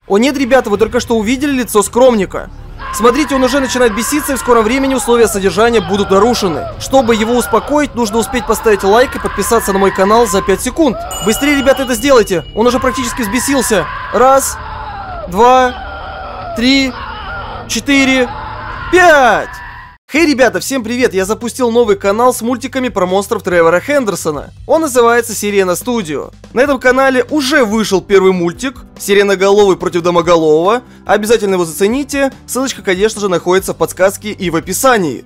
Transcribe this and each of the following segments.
О нет, ребята, вы только что увидели лицо скромника. Смотрите, он уже начинает беситься, и в скором времени условия содержания будут нарушены. Чтобы его успокоить, нужно успеть поставить лайк и подписаться на мой канал за 5 секунд. Быстрее, ребята, это сделайте. Он уже практически взбесился. 1, 2, 3, 4, 5. Хей, ребята, всем привет! Я запустил новый канал с мультиками про монстров Тревора Хендерсона. Он называется Сирена Студио. На этом канале уже вышел первый мультик Сиреноголовый против Домоголового. Обязательно его зацените. Ссылочка, конечно же, находится в подсказке и в описании.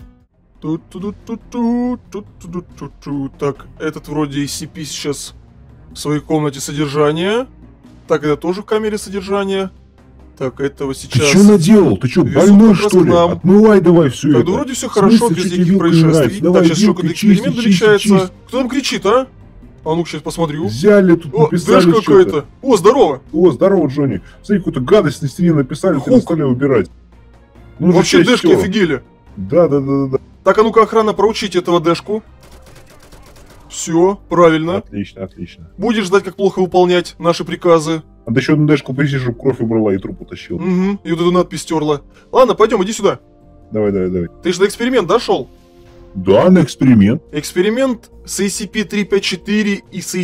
Так, этот вроде SCP сейчас в своей комнате содержания. Так, это тоже в камере содержания. Так, этого сейчас... Ты что наделал? Ты что, больной, что ли? Отмывай давай все это. Да вроде все хорошо, без никаких происшествий. Так, сейчас еще какой-то эксперимент намечается. Кто там кричит, а? А ну-ка, сейчас посмотрю. Взяли тут, написали что-то. Какая-то. О, здорово. О, здорово, Джонни. Смотри, какую-то гадость на стене написали, ты на столе убирать. Ну, вообще, дэшки офигели. Да. Так, а ну-ка, охрана, проучите этого дэшку. Все, правильно. Отлично. Будешь ждать, как плохо выполнять наши приказы. Надо еще одну дэшку прийти, чтобы кровь убрала и труп утащил. Угу, и вот эту надпись стерла. Ладно, пойдем, иди сюда. Давай. Ты же на эксперимент дошел? Да, на эксперимент. Эксперимент с SCP-354 и с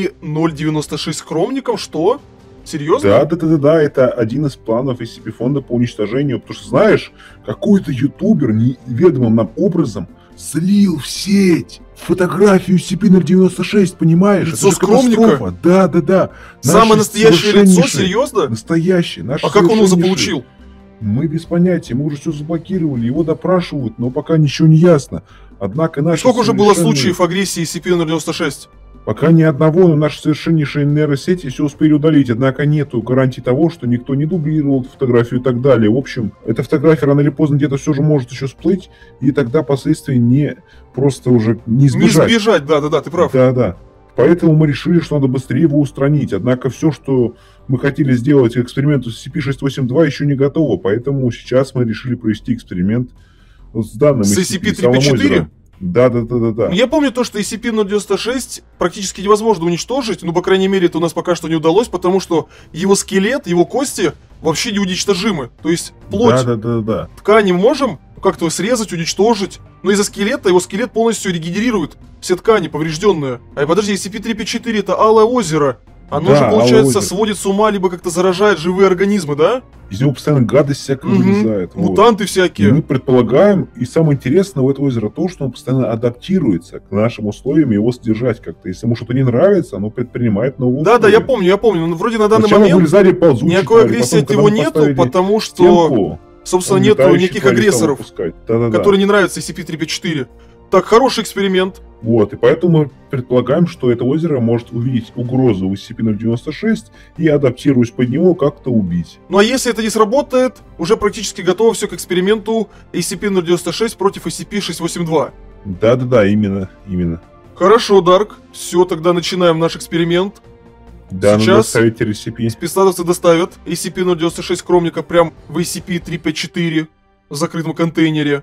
SCP-096 с хромником, что? Серьезно? Да, это один из планов SCP фонда по уничтожению, потому что, знаешь, какой-то ютубер неведомым нам образом слил в сеть фотографию SCP-096, понимаешь? Лицо скромника? Да. Самое настоящее лицо? Серьезно? Настоящее. А как он его заполучил? Мы без понятия, мы уже все заблокировали, его допрашивают, но пока ничего не ясно. Однако наши сколько уже было случаев агрессии SCP-096? Пока ни одного, но наши совершеннейшие нейросети все успели удалить, однако нету гарантии того, что никто не дублировал эту фотографию и так далее. В общем, эта фотография рано или поздно где-то все же может еще всплыть, и тогда последствий не просто уже не избежать. Не избежать, да, ты прав. Да. Поэтому мы решили, что надо быстрее его устранить. Однако все, что мы хотели сделать к эксперименту с SCP-682, еще не готово. Поэтому сейчас мы решили провести эксперимент с данным с SCP-354? Да. Я помню то, что SCP-096 практически невозможно уничтожить, но, по крайней мере, это у нас пока что не удалось, потому что его скелет, его кости вообще неуничтожимы. То есть плоть, ткани можем как-то срезать, уничтожить, но из-за скелета его скелет полностью регенерирует все ткани поврежденные. А подожди, SCP-354 это Алое озеро. Оно же, получается, сводит с ума, либо как-то заражает живые организмы, да? Из него постоянно гадость всякая вылезает. Мутанты всякие. И мы предполагаем, и самое интересное у этого озера то, что он постоянно адаптируется к нашим условиям, его содержать как-то. Если ему что-то не нравится, оно предпринимает новые условия. Да, я помню. Но вроде на данный момент никакой агрессии от него нету, потому что, собственно, нету никаких агрессоров, которые не нравятся SCP-354. Так, хороший эксперимент. Вот, и поэтому мы предполагаем, что это озеро может увидеть угрозу в SCP-096 и, адаптируясь под него, как-то убить. Ну а если это не сработает, уже практически готово все к эксперименту SCP-096 против SCP-682. Да, именно. Хорошо, Дарк. Все, тогда начинаем наш эксперимент. Да, сейчас надо доставить SCP. Спецназовцы доставят SCP-096 Скромника прям в SCP-354 в закрытом контейнере.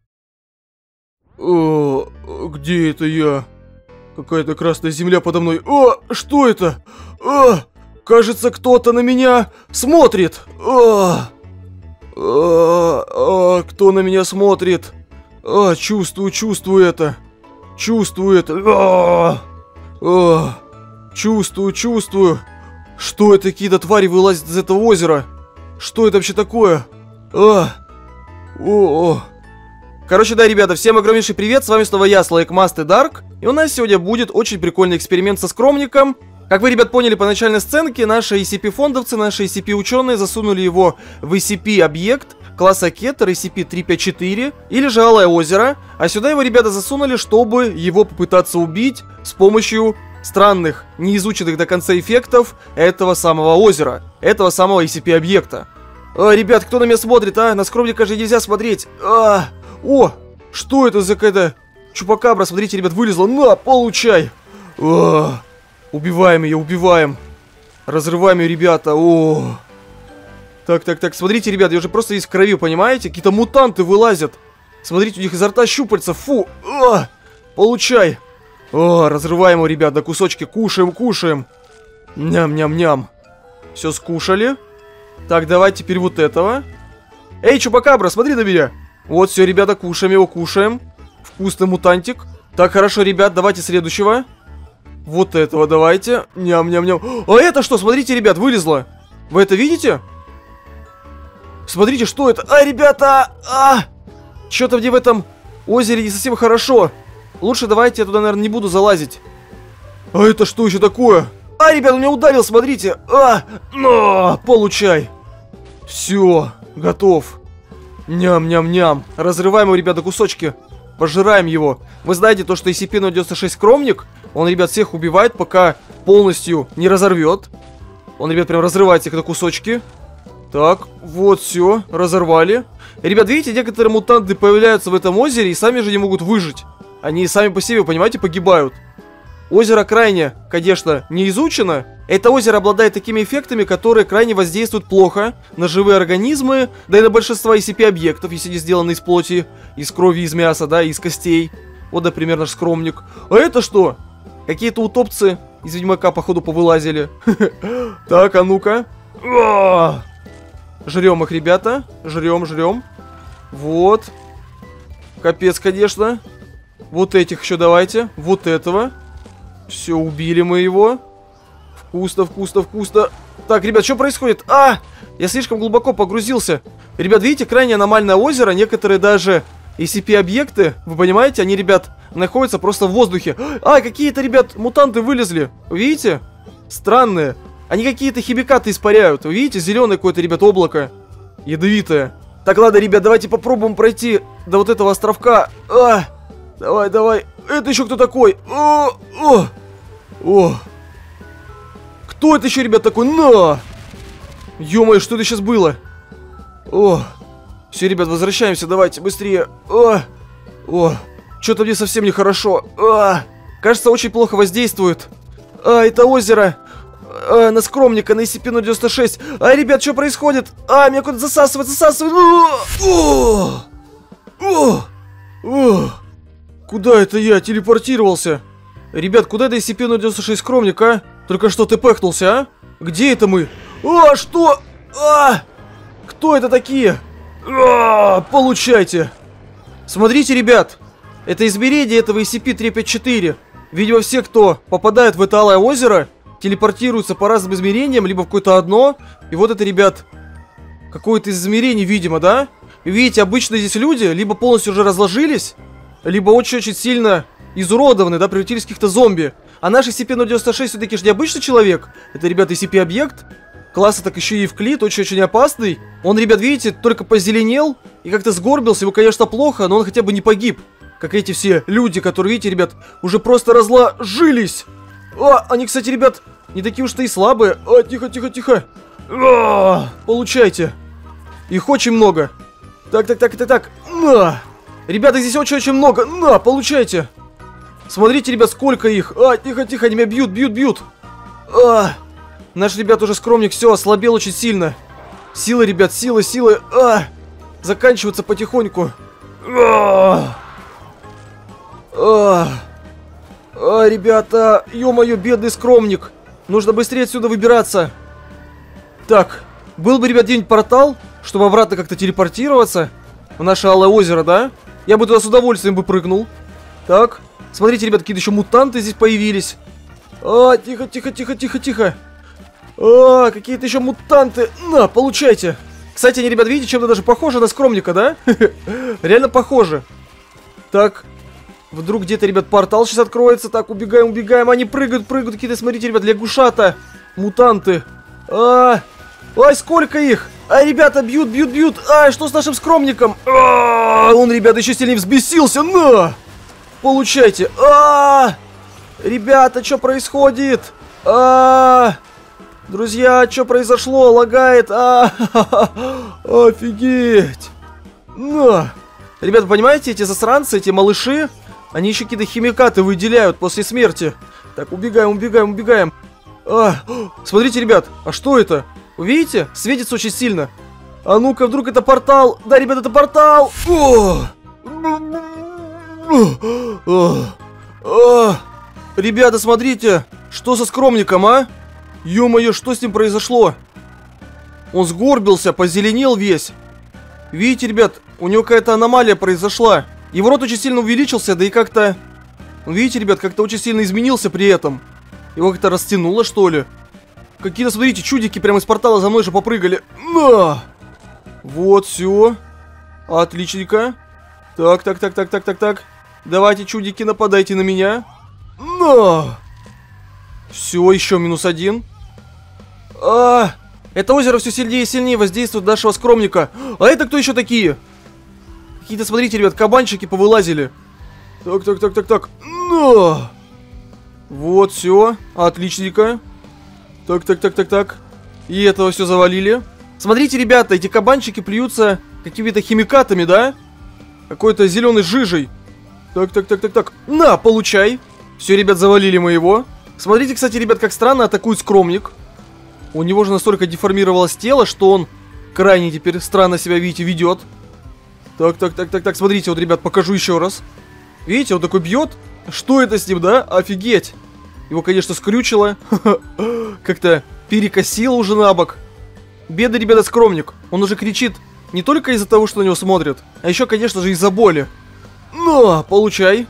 О, где это я? Какая-то красная земля подо мной. О, что это? О, кажется, кто-то на меня смотрит. Кто на меня смотрит? Чувствую это. Чувствую. Что это, какие-то твари вылазят из этого озера? Что это вообще такое? Короче, да, ребята, всем огромнейший привет, с вами снова я, Слайкмаст и Дарк. И у нас сегодня будет очень прикольный эксперимент со скромником. Как вы, ребят, поняли по начальной сценке, наши SCP-фондовцы, наши SCP-ученые засунули его в SCP-объект класса Кетер SCP-354 или же Алое озеро. А сюда его, ребята, засунули, чтобы его попытаться убить с помощью странных, неизученных до конца эффектов этого самого озера, этого самого SCP-объекта. Ребят, кто на меня смотрит, а? На скромника же нельзя смотреть. О, что это за какая-то чупакабра, смотрите, ребят, вылезла. На, получай. Убиваем ее, убиваем. Разрываем ее, ребята. Так, смотрите, ребят, я уже просто весь в крови, понимаете? Какие-то мутанты вылазят. Смотрите, у них изо рта щупальца, фу. Получай. Разрываем его, ребят, на кусочки, кушаем. Ням-ням-ням. Все скушали. Так, давай теперь вот этого. Эй, Чупакабра, смотри на меня. Вот, все, ребята, кушаем его, кушаем. Вкусный мутантик. Так, хорошо, ребят, давайте следующего. Вот этого давайте. Ням-ням-ням. А это что? Смотрите, ребят, вылезло. Вы это видите? Смотрите, что это? А, ребята! Что-то мне в этом озере не совсем хорошо. Лучше давайте я туда, наверное, не буду залазить. А это что еще такое? А, ребят, он меня ударил, смотрите. Получай. Все, готов. Ням-ням-ням. Разрываем его, ребята, кусочки. Пожираем его. Вы знаете, то, что SCP-096 скромник, он, ребят, всех убивает, пока полностью не разорвет. Он, ребят, прям разрывает их на кусочки. Так, вот, все, разорвали. Ребят, видите, некоторые мутанты появляются в этом озере и сами же не могут выжить. Они сами по себе, понимаете, погибают. Озеро крайне, конечно, не изучено. Это озеро обладает такими эффектами, которые крайне воздействуют плохо на живые организмы, да и на большинство SCP-объектов, если не сделаны из плоти, из крови, из мяса, да, из костей. Вот, например, наш скромник. А это что? Какие-то утопцы из Ведьмака, походу, повылазили. Так, а ну-ка. Жрем их, ребята. Жрем. Вот. Капец, конечно. Вот этих еще давайте. Вот этого. Все, убили мы его. Вкусно. Так, ребят, что происходит? Я слишком глубоко погрузился. Ребят, видите, крайне аномальное озеро. Некоторые даже SCP-объекты, вы понимаете, они, ребят, находятся просто в воздухе. Какие-то, ребят, мутанты вылезли. Видите? Странные. Они какие-то химикаты испаряют. Вы видите, зеленое какое-то, ребят, облако. Ядовитое. Так, ладно, ребят, давайте попробуем пройти до вот этого островка. Давай. Это еще кто такой? Кто это еще, ребят, такой? Ё-моё, что это сейчас было? Все, ребят, возвращаемся, давайте, быстрее. Что-то мне совсем нехорошо. Кажется, очень плохо воздействует. Это озеро. На скромника, на SCP-096. Ребят, что происходит? Меня куда-то засасывает. Куда это я телепортировался? Ребят, куда это SCP-096 скромник, а? Только что ты пэхнулся, а? Где это мы? Что? Кто это такие? Получайте. Смотрите, ребят. Это измерение этого SCP-354. Видимо, все, кто попадает в это алое озеро, телепортируются по разным измерениям, либо в какое-то одно. И вот это, ребят, какое-то из измерений, видимо, да? И видите, обычно здесь люди либо полностью уже разложились, либо очень-очень сильно изуродованы, да, превратились в каких-то зомби. А наш SCP-096 все-таки же не обычный человек. Это, ребят, SCP-объект. Класса так еще и Евклид, очень-очень опасный. Он, ребят, видите, только позеленел и как-то сгорбился. Его, конечно, плохо, но он хотя бы не погиб. Как эти все люди, которые, видите, ребят, уже просто разложились. Они, кстати, ребят, не такие уж-то и слабые. Тихо. Получайте. Их очень много. Так. Ребята, здесь очень-очень много. Получайте. Смотрите, ребят, сколько их. Тихо, они меня бьют. Наш, ребят, уже скромник все ослабел очень сильно. Силы, ребят, силы. Заканчиваются потихоньку. Ребята, ё-моё, бедный скромник. Нужно быстрее отсюда выбираться. Так, был бы, ребят, где-нибудь портал, чтобы обратно как-то телепортироваться в наше алое озеро, да? Я бы туда с удовольствием бы прыгнул. Так, смотрите, ребят, какие-то еще мутанты здесь появились. Тихо. Какие-то еще мутанты. Получайте. Кстати, они, ребят, видите, чем-то даже похожи на скромника, да? Реально похожи. Так, вдруг где-то, ребят, портал сейчас откроется. Так, убегаем. Они прыгают. Какие-то, смотрите, ребят, лягушата. Мутанты. Сколько их? Ребята, бьют. Что с нашим скромником? Он, ребята, еще сильнее взбесился. Получайте. Ребята, что происходит? Друзья, что произошло? Лагает. Офигеть. Ребята, понимаете, эти засранцы, эти малыши, они еще какие-то химикаты выделяют после смерти. Так, убегаем. Смотрите, ребят, а что это? Вы видите? Светится очень сильно. А ну-ка, вдруг это портал? Да, ребят, это портал! Ребята, смотрите, что со скромником, а? Ё-моё, что с ним произошло? Он сгорбился, позеленел весь. Видите, ребят, у него какая-то аномалия произошла. Его рот очень сильно увеличился, да и как-то... Видите, ребят, как-то очень сильно изменился при этом. Его как-то растянуло, что ли. Какие-то, смотрите, чудики прямо из портала за мной же попрыгали. На! Вот, все. Отличненько. Так. Давайте, чудики, нападайте на меня. На! Все, еще -1. Это озеро все сильнее и сильнее воздействует на нашего скромника. А это кто еще такие? Какие-то, смотрите, ребят, кабанчики повылазили. Так. На! Вот, все. Отличненько. Так. И этого все завалили. Смотрите, ребята, эти кабанчики плюются какими-то химикатами, да? Какой-то зеленой жижей. Так. На, получай. Все, ребят, завалили мы его. Смотрите, кстати, ребят, как странно атакует скромник. У него же настолько деформировалось тело, что он крайне теперь странно себя, видите, ведет. Так, смотрите, вот, ребят, покажу еще раз. Видите, он такой бьет. Что это с ним, да? Офигеть. Его, конечно, скрючило. Как-то перекосило уже на бок. Бедный, ребята, скромник. Он уже кричит не только из-за того, что на него смотрят, а еще, конечно же, из-за боли. На, получай.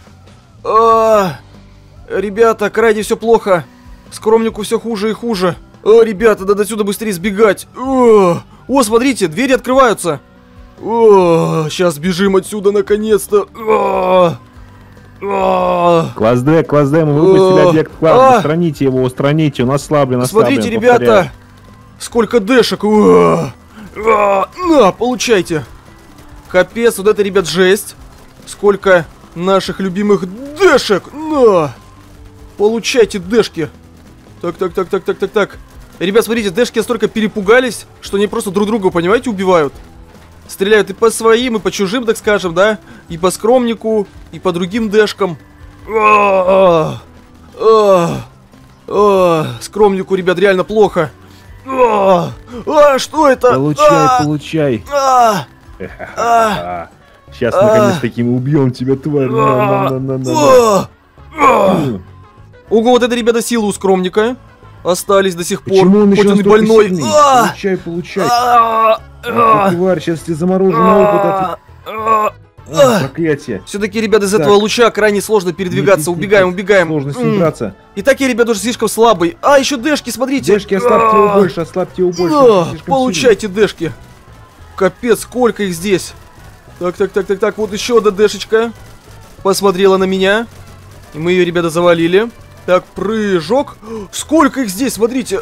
Ребята, крайне все плохо. Скромнику все хуже и хуже. Ребята, надо отсюда быстрее сбегать. О, смотрите, двери открываются. Сейчас бежим отсюда наконец-то. Класс Д, мы выпустили объект класс. Устраните, он ослаблен. Смотрите, ребята, сколько дэшек. На, получайте. Капец, вот это, ребят, жесть. Сколько наших любимых дэшек. На, получайте дэшки. Так. Ребят, смотрите, дэшки настолько перепугались, что они просто друг друга, понимаете, убивают. Стреляют и по своим, и по чужим, так скажем, да? И по скромнику, и по другим дэшкам. Скромнику, ребят, реально плохо. Что это? Получай. Сейчас наконец-таки мы убьем тебя, тварь. Ого, вот это, ребята, силы у скромника остались до сих пор. Почему он хоть он и больной. Получай. Тварь, сейчас тебе замороженный опыт. Проклятие. Все-таки, ребята, из этого луча крайне сложно передвигаться. Убегаем. Сложно с ним драться. И так я, ребята, уже слишком слабый. Еще дэшки, смотрите. Дэшки, ослабьте его больше. Получайте дэшки. Капец, сколько их здесь. Так, вот еще одна дэшечка. Посмотрела на меня. И мы ее, ребята, завалили. Так, прыжок. Сколько их здесь, смотрите.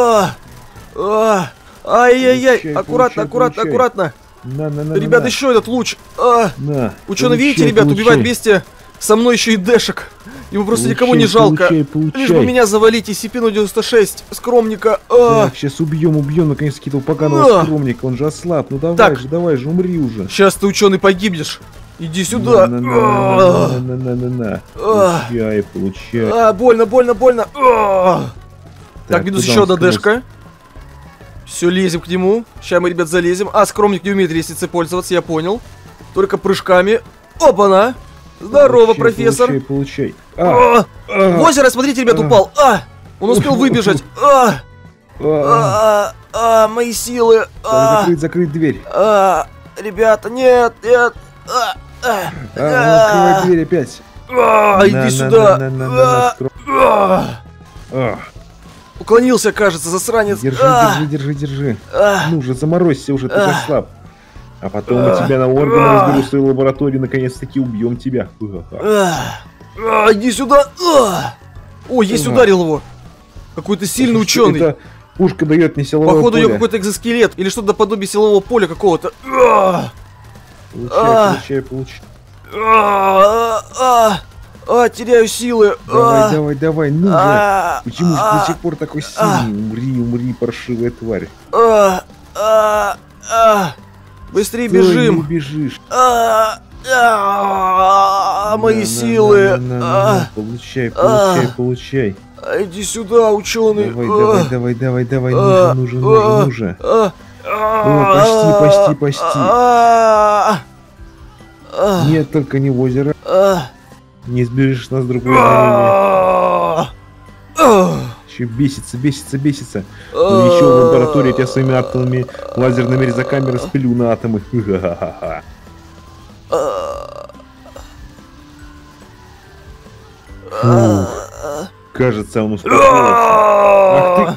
Ай-яй-яй. Аккуратно. Ребята, еще этот луч. Ученый, видите, ребят, убивает вместе со мной еще и дэшек. Ему просто никому не жалко. Лишь бы меня завалить и CP-096 скромника. Так, сейчас убьем наконец-таки этого поганого скромника. Он же ослаб. Ну давай же, умри уже. Сейчас ты, ученый, погибнешь. Иди сюда. Получай. Больно. Так, минус еще одна дэшка. Все, лезем к нему. Сейчас мы, ребят, залезем. Скромник не умеет лестницей пользоваться, я понял. Только прыжками. Опа-на. Здорово, профессор. Получай. В озеро, смотрите, ребят, упал. Он успел выбежать. Мои силы. Закрыть дверь. Ребята, нет. Открывай дверь опять. Иди сюда. Уклонился, кажется, засранец. Держи. Ну же, заморозься уже, ты же слаб. А потом мы тебя на органы разберу в своей лаборатории, наконец-таки убьем тебя. Иди сюда. Ой, есть ударил его. Какой-то сильный ученый. Это пушка дает мне силовое поле. Походу, ее какой-то экзоскелет или что-то подобие силового поля какого-то. Получай. Теряю силы. Давай, ну же. Почему же ты до сих пор такой сильный? Умри, паршивая тварь. Быстрее бежим. Не бежишь. Мои силы. Получай. Иди сюда, ученый. Давай. Нужен. Почти. Нет, только не в озеро. Не сбежишь нас с другой стороны. Вообще бесится. Ну еще в лаборатории я тебя своими атомными лазерными резаками распылю на атомы. Ха-ха-ха. Кажется, он успокоился. Ах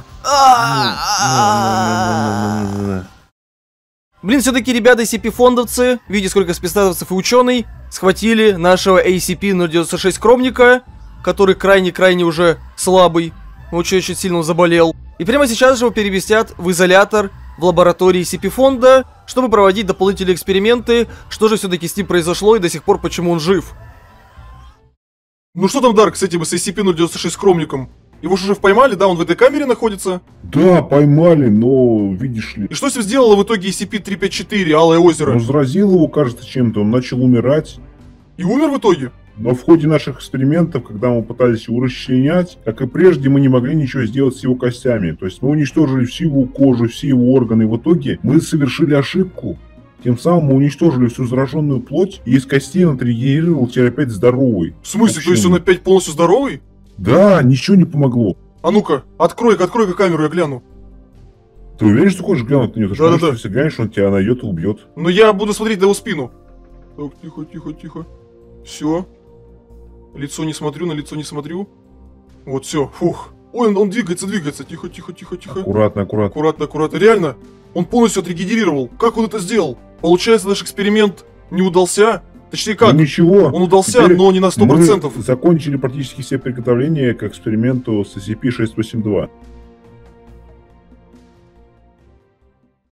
ты... Блин, все-таки ребята SCP-фондовцы, видя сколько спецназовцев и ученый, схватили нашего ACP-096 Скромника, который крайне-крайне уже слабый, очень-очень сильно заболел. И прямо сейчас же его переместят в изолятор в лаборатории SCP-фонда, чтобы проводить дополнительные эксперименты, что же все-таки с ним произошло и до сих пор почему он жив. Ну что там, Дарк, с этим SCP-096 Скромником? Его же уже поймали, да? Он в этой камере находится? Да, поймали, но, видишь ли... И что с ним сделало в итоге SCP-354, Алое озеро? Он заразил его, кажется, чем-то, он начал умирать. И умер в итоге? Но в ходе наших экспериментов, когда мы пытались его расчленять, как и прежде, мы не могли ничего сделать с его костями. То есть мы уничтожили всю его кожу, все его органы. В итоге мы совершили ошибку. Тем самым мы уничтожили всю зараженную плоть, и из костей он отрегенерировал теперь опять здоровый. В смысле? То есть он опять полностью здоровый? Да, ничего не помогло. А ну-ка, открой-ка камеру, я гляну. Ты уверен, что хочешь глянуть на него? Да. Если глянешь, он тебя найдет и убьет. Но я буду смотреть на его спину. Так, тихо. Все. На лицо не смотрю. Вот, все, фух. Ой, он двигается. Тихо. Аккуратно. Аккуратно. Реально, он полностью отрегенерировал. Как он это сделал? Получается, наш эксперимент не удался? Точнее как? Ну, ничего. Он удался, но не на 100%. Мы закончили практически все приготовления к эксперименту с SCP-682.